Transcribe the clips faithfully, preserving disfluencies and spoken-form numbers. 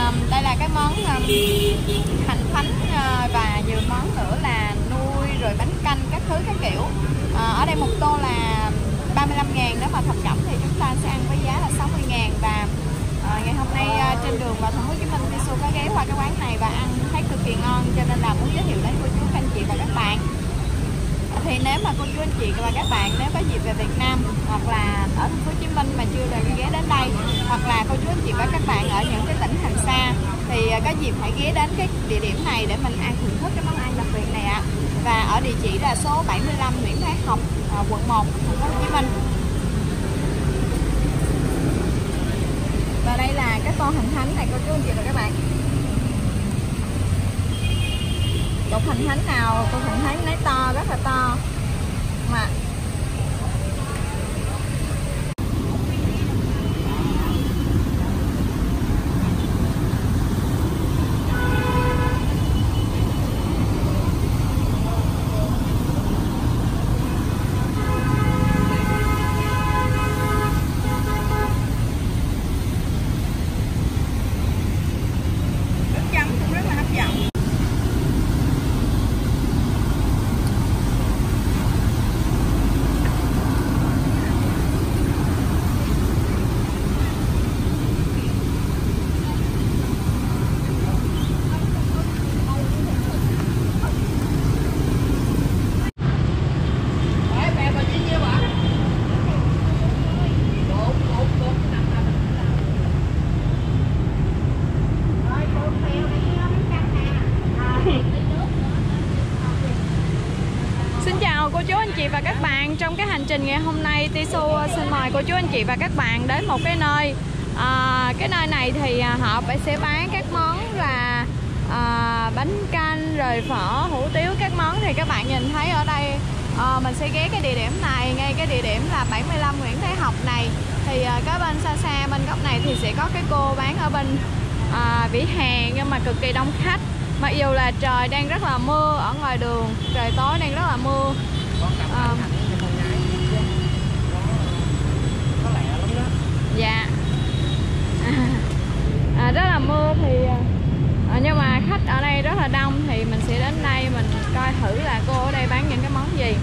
À, đây là cái món um, hành thánh uh, và nhiều món nữa là nuôi rồi bánh canh các thứ các kiểu. À, ở đây một tô là ba mươi lăm ngàn, nếu mà thập cẩm thì chúng ta sẽ ăn với giá là sáu mươi ngàn. Và à, ngày hôm nay uh, trên đường vào thành phố Hồ Chí Minh, Tisu có ghé qua cái quán này và ăn thấy cực kỳ ngon, cho nên là muốn giới thiệu đến cô chú các anh chị và các bạn. Thì nếu mà cô chú anh chị và các bạn nếu có dịp về Việt Nam hoặc là ở thành phố Hồ Chí Minh mà chưa được ghé đến đây, hoặc là cô chú anh chị và các bạn ở những cái tỉnh thành xa thì có dịp hãy ghé đến cái địa điểm này để mình ăn thưởng thức cái món ăn đặc biệt này ạ. À. Và ở địa chỉ là số bảy mươi lăm Nguyễn Thái Học, quận một, thành phố Hồ Chí Minh. Và đây là cái tô hành thánh này cô chú anh chị và các bạn. Cục hành thánh nào cô cũng thấy nấy to, rất là to mà. Cô chú anh chị và các bạn, trong cái hành trình ngày hôm nay Tisu xin mời cô chú anh chị và các bạn đến một cái nơi à, cái nơi này thì họ sẽ bán các món là à, bánh canh rồi phở, hủ tiếu các món. Thì các bạn nhìn thấy ở đây à, mình sẽ ghé cái địa điểm này, ngay cái địa điểm là bảy mươi lăm Nguyễn Thái Học này. Thì à, cái bên xa xa bên góc này thì sẽ có cái cô bán ở bên à, vỉa hè, nhưng mà cực kỳ đông khách. Mặc dù là trời đang rất là mưa ở ngoài đường, trời tối đang rất là mưa. À, dạ à, rất là mưa thì à, nhưng mà khách ở đây rất là đông, thì mình sẽ đến đây mình coi thử là cô ở đây bán những cái món gì.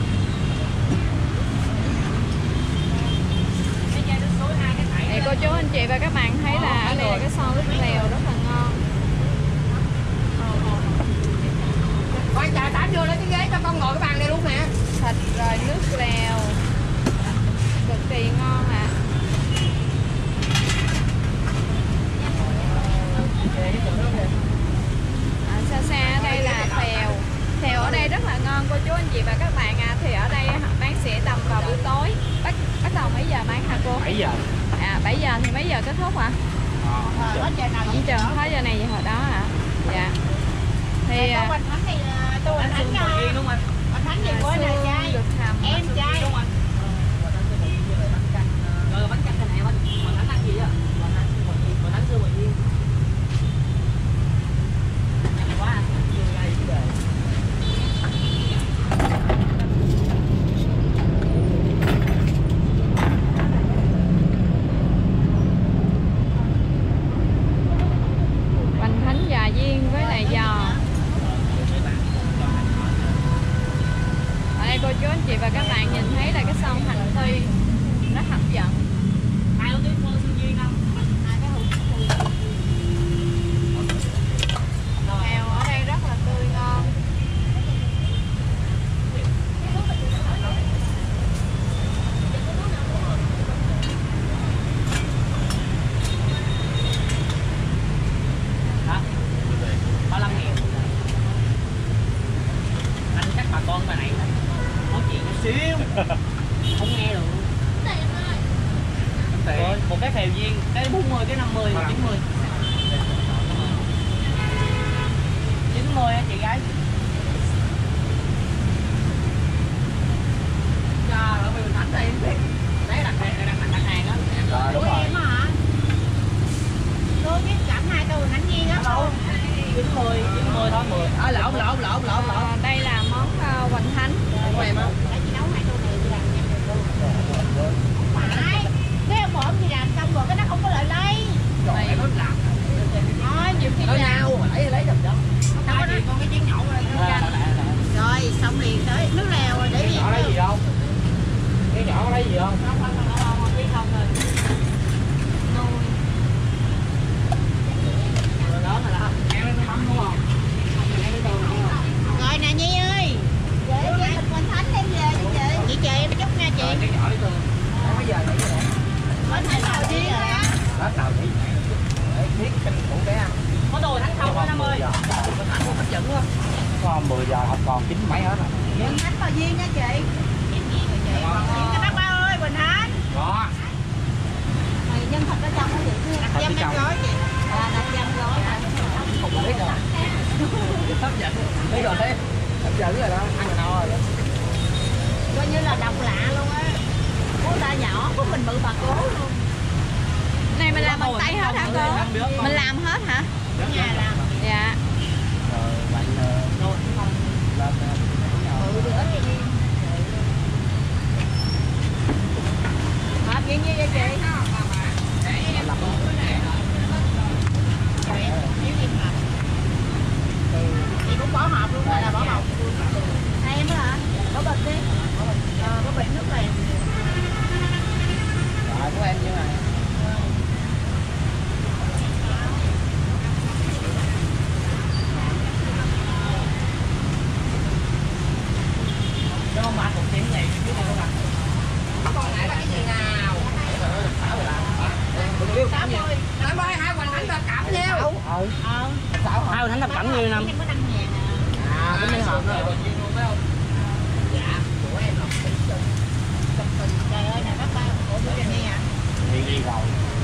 Thì cô chú anh chị và các bạn thấy là ở đây là cái son nước lèo rất là ngon. Con chờ tám vô lấy cái ghế cho con ngồi cái bàn này luôn nè. Thịt rồi nước lèo cực kỳ ngon ạ. À, xa xa ở đây là phèo. Phèo ở đây rất là ngon cô chú anh chị và các bạn à. Thì ở đây bán sẽ tầm vào buổi tối. Bắt bắt đầu mấy giờ bán hả cô? bảy giờ. À bảy giờ thì mấy giờ kết thúc ạ? À, hết giờ nào cũng chừng hết giờ này vậy hồi đó ạ. À. Dạ. Thì anh Thánh thì tôi anh Thánh nha. Đúng không anh? Anh Thánh thì có là trai. Em trai. Đúng không anh? Rồi bánh canh này này bánh bánh Thánh ăn gì á? Bánh Thánh bánh Thánh xưa Bình Yên. Nhanh quá anh. Chưa đây về. Bánh Thánh già viên với lại giò. Ở đây cô chú anh chị và các bạn nhìn thấy là cái son hành phi rất hấp dẫn. Hai cái phô sinh viên không? Hai cái hủ heo ở đây rất là tươi ngon. hả? ba mươi lăm ngàn. Anh chắc bà con bà này nói chuyện một xíu không nghe được. Rồi, một cái phèo viên, cái bốn mươi, cái năm mươi, chín mươi. chín mươi á chị gái. Trời ơi, mình Thánh đây đấy đặt hàng, đặt đặt hàng á. Rồi đúng rồi. Em hả? Tôi biết chậm hai từ Thánh Viên á. Đâu? chín mươi, chín mươi thôi mười. À lộn lộn lộn lộn lộn. À, đây là món uh, hoành thánh. Của em á. Để chị nấu hai tô này chị làm nha. Không phải. Cái ông bổn chị làm xong rồi cái nó không có lại đây. Rồi em nó làm. Hết nào biết biết kinh khủng bé ăn. Có đồ thánh không anh ơi. Hấp dẫn luôn. Có mười giờ không còn chín mấy hết rồi. Bình Thánh Bà Duyên nha chị. Những cái bác ba ơi, Bình Thánh. Có. Mày nhân thịt ở trong nó vậy. Đặt dăm năm gói chị. À, đặt dăm gói. Không biết rồi. Hấp dẫn. Biết rồi thế. Hấp dẫn rồi đó. Ăn no rồi. Coi như là độc lạ luôn á. Cô ta nhỏ, của mình bự bà cố luôn. Này mình làm bằng tay hết hả cô? Mình làm hết hả? Nhà làm. Dạ. Rồi bạn Rồi không. lên Bự bự ít đi. Hả, chuyện gì vậy chị? Chị cũng bỏ hộp luôn hay là bỏ hộp? Hai em đó hả? Bỏ bịch đi. Ờ, bỏ bịch nước này. Rồi của em như này. Cho ba cục chén này chứ không có. Con nãy là cái gì nào? tám mươi. tám mươi hai Hoành Thánh thập cẩm nhiêu? Ừ. Ờ. Hai Hoành Thánh thập cẩm nhiêu năm? Em có năm ngàn à. À, cái này hộp rồi. Dạ, của em là trời ơi, nè bác ba, ủa bữa này hả? Đi đi rồi.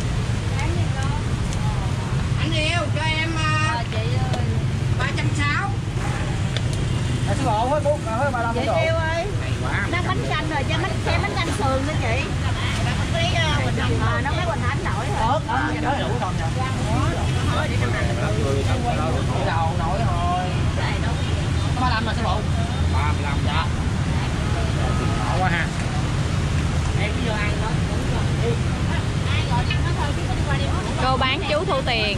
Anh yêu, cho em uh, chị ơi ba trăm sáu mươi. Số bộ hết bốn, hết ba mươi lăm chị độ. yêu ơi, nó bánh canh rồi, cho bánh xem bánh canh sườn nữa chị. Cái Quỳnh Thánh, à, nó mấy Quỳnh Thánh nổi rồi. Ớt, đó đủ không nhỉ? Thôi để trong này. Nổi đầu, nổi thôi. ba mươi lăm mà số bộ. ba mươi lăm dạ. Nổi quá ha. Em bây giờ ăn đó. Ai gọi nó thôi chứ có đi qua đi mất. Cô bán chú thu tiền.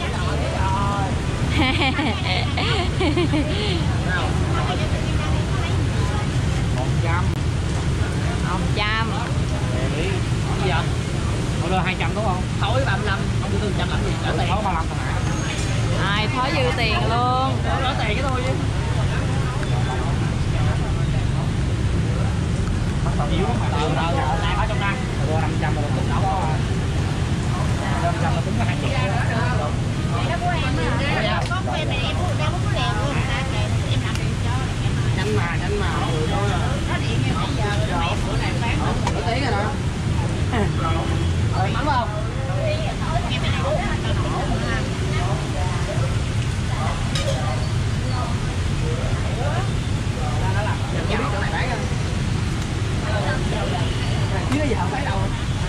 một trăm. một trăm. Lý. Không gì vậy? Ông đưa hai trăm đúng không? Thôi ba mươi lăm, không đưa một trăm làm gì? Trả tiền. Thôi ba mươi lăm thôi hả? Ai thối dư tiền luôn. Đỡ tiền cái thôi chứ. Yếu mà từ từ lại ở trong đây. Đưa năm trăm là cũng đâu có. năm trăm là cũng có hai chục. Nó của em á. Có của em này em mua ra có đèn luôn. Em làm điện cho. Nhanh mà, nhanh mà. Nó điện em bây giờ rồi bữa này bán Nổi tiếng rồi đó. Rồi mắm không? em này nó nổ. Dạ, chỗ này bán không? Chứ giờ không phải đâu.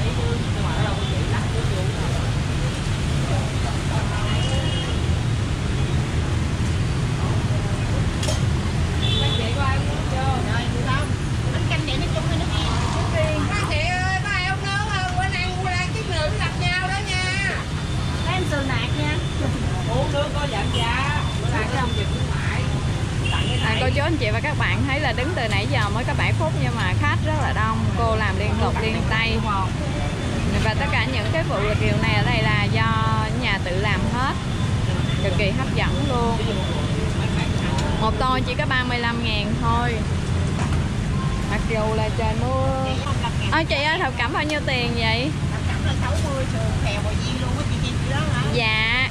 Bánh canh này nó chung hay nó riêng? Ba chị ơi, ba em nấu bữa nay mua ra cái nướng gặp nhau đó nha. Các em sườn nạc nha. Uống nước có giảm giá. Bữa nay cái ông gì cũng phải. À, cô chú anh chị và các bạn thấy là đứng từ nãy giờ mới có bảy phút nhưng mà khách rất là đông. Cô làm liên tục liên tay. Và tất cả những cái vụ review này ở đây là do nhà tự làm hết. Cực kỳ hấp dẫn luôn. Một tô chỉ có ba mươi lăm ngàn thôi. Mặc dù là trời mưa. Ơ chị ơi, thập cẩm bao nhiêu tiền vậy? Thập cẩm là sáu mươi, sườn khèo bò viên luôn á chị chị đó hả? Dạ.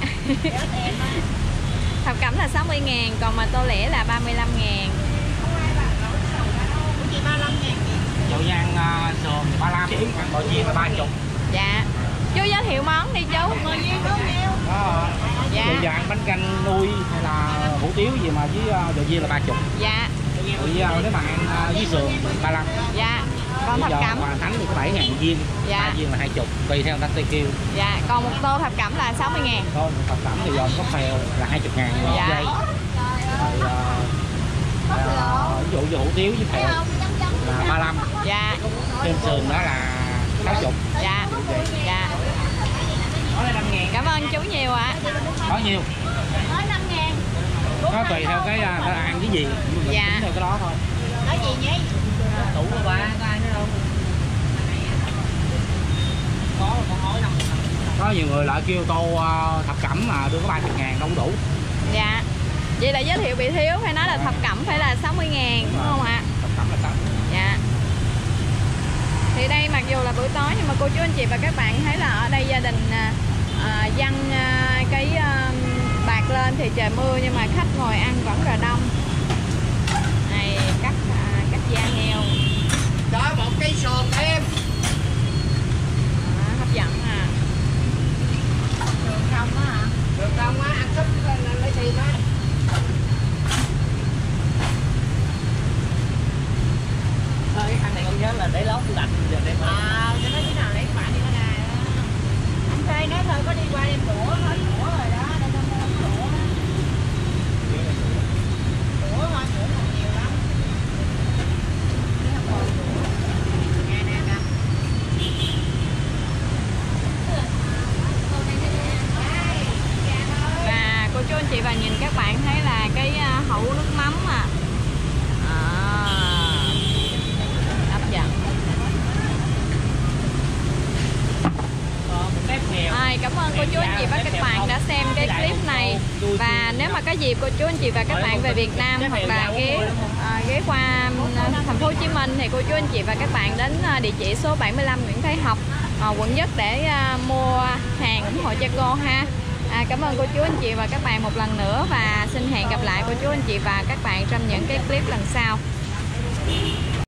Thập cẩm là sáu mươi ngàn, còn mà tô lẻ là ba mươi lăm ngàn. Của chị ba mươi lăm ngàn chị. Dầu nhang uh, sườn ba mươi lăm, bò chiên là ba mươi. Dạ. Chú giới thiệu món đi chú. Bò viên có nhiêu? Đó. Dạ. Dầu dạng bánh canh nuôi hay là hủ tiếu gì mà với uh, dầu viên là ba mươi. Dạ. Thì uh, nếu mà ăn uh, với sườn ba mươi lăm. Dạ. Còn thập cẩm. Hòa Thánh thì có bảy ngàn viên, Dạ. ba viên là hai mươi, tùy theo người ta kêu. Dạ, còn một tô thập cẩm là sáu mươi ngàn. Thôi, thập cẩm thì dồn cocktail là hai mươi ngàn một Dạ. giây. Rồi, uh, uh, ví dụ như hủ tiếu với phèo là ba mươi lăm. Dạ. Trên sườn đó là sáu mươi. Dạ. Dạ. Đó là năm ngàn. Cảm ơn chú nhiều ạ. Có nhiều. Nói năm ngàn. Nó tùy theo cái uh, ta ăn cái gì. Mình Dạ. tính theo cái đó thôi. Nói gì nhỉ? Tủ của ba, có ai nữa đâu. Có, con nói năm. Có nhiều người lại kêu tô uh, thập cẩm mà đưa có ba mươi ngàn đâu đủ. Dạ. Vậy là giới thiệu bị thiếu, phải nói là thập cẩm phải là sáu mươi ngàn đúng không ạ? Thập cẩm là sáu mươi. Dạ. Thì đây mặc dù là buổi tối nhưng mà cô chú anh chị và các bạn thấy là ở đây gia đình à, dăng à, cái à, bạc lên thì trời mưa nhưng mà khách ngồi ăn vẫn là đông. Này cắt à, cắt da heo. Đó một cây sườn thêm. À, hấp dẫn à. Đường không á hả? Được không á, ăn súp lấy tiền á. Thôi cái khăn này con nhớ là để lót tủ lạnh được đem qua. À, cho nó thế nào lấy bạn đi con này. Anh trai nói thôi có đi qua đem đũa hết đũa rồi đó, để tao mua đũa á. Đũa thôi, đũa còn nhiều lắm. Cái hộp bò đũa. Nghe nè cà. Và cô chú anh chị và nhìn các bạn thấy là cái à, hũ nước mắm à. À, hấp dẫn. Ờ, một tép nghèo. À, cảm ơn cô chú anh chị và các bạn đã xem cái clip này. Và nếu mà có dịp cô chú anh chị và các bạn về Việt Nam hoặc là ghé à, ghé qua à, thành phố Hồ Chí Minh thì cô chú anh chị và các bạn đến à, địa chỉ số bảy mươi lăm Nguyễn Thái Học, à, quận Nhất để à, mua hàng ủng hộ cho cô ha. À, cảm ơn cô chú anh chị và các bạn một lần nữa và xin hẹn gặp lại cô chú anh chị và các bạn trong những cái clip lần sau.